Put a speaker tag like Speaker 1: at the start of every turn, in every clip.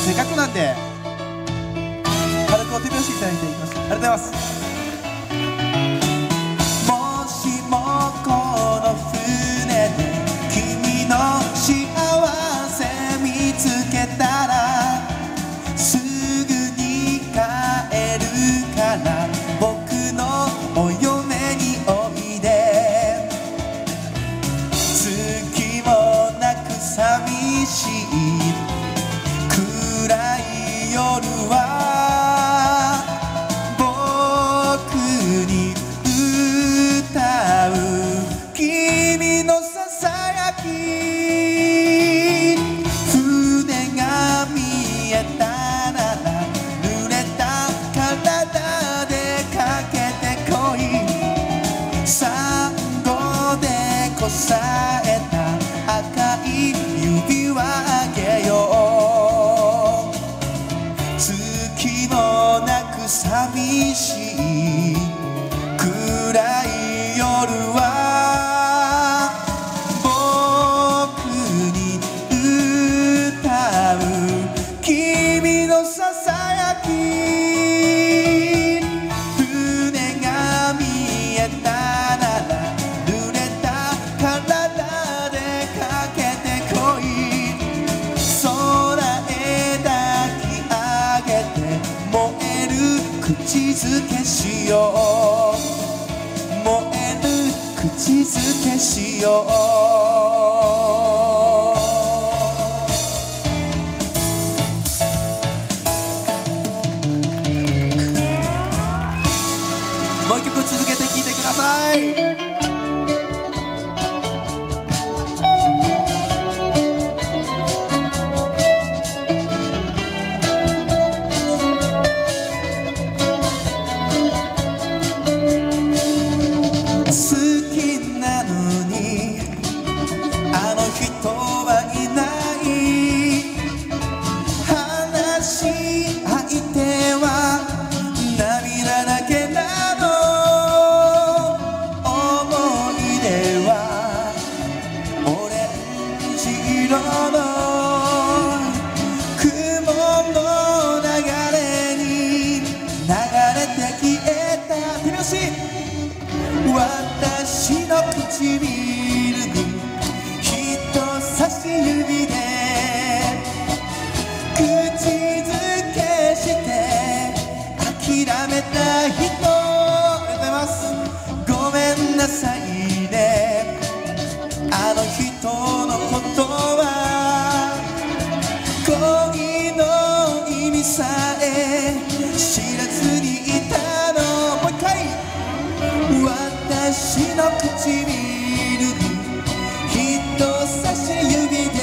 Speaker 1: せっかくなんで軽くお手拍子いただいていきます。ありがとうございます。もしもこの船で君の幸せ見つけたらすぐに帰るから僕のお嫁においで。月もなく寂しい暗い夜は僕に歌う君のささやき。船が見えたなら濡れた体でかけてこい。サンゴでこさえた赤い指輪あげよう。月もなく寂しい暗い夜は僕に歌う君のささやき。船が見えたなら濡れた体でかけてこい。空へ抱き上げて燃える口づけしよう。燃える口づけしよう。もう一曲続けて聴いてください。好きなのにあの人はいない話し相手は涙だけなの。思い出はオレンジ色の雲の流れに流れて消えた。手拍子。私の唇に人差し指で口づけして諦めた人。ありがとうございます。ごめんなさいね。あの人のことは恋の意味さえ知らずにいたの。もう一回。私の唇に人差し指で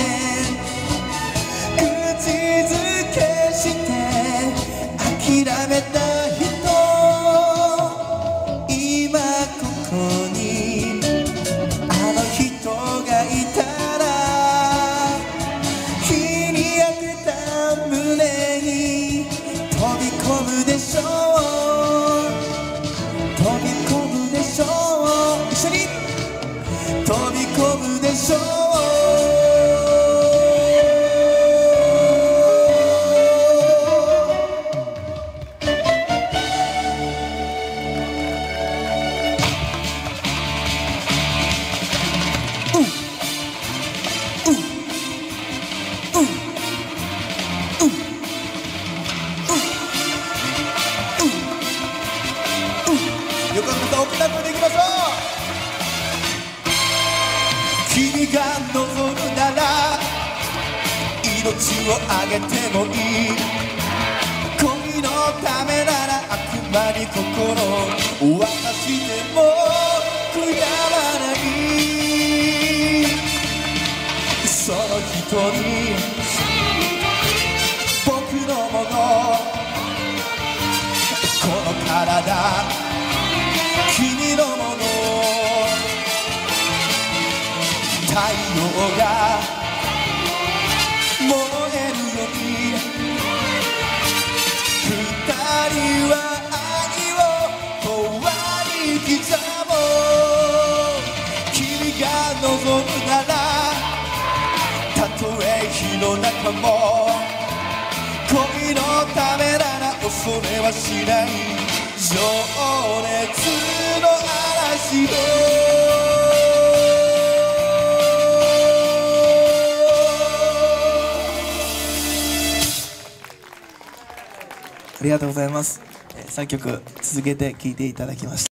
Speaker 1: 口づけして諦めた人。今ここにあの人がいたら日に当てた胸に飛び込むでしょう。飛び込むでしょう。一緒に飛び込むでしょう。よかったら大きな声でいきましょう。君が望むなら命をあげてもいい。恋のためならあくまに心を渡しても悔やまない。その人に僕のものこの体君のもの。太陽が燃えるように二人は愛を永遠に刻もう。君が望むならたとえ日のそれはしない情熱の嵐よ。ありがとうございます。3曲続けて聴いていただきました。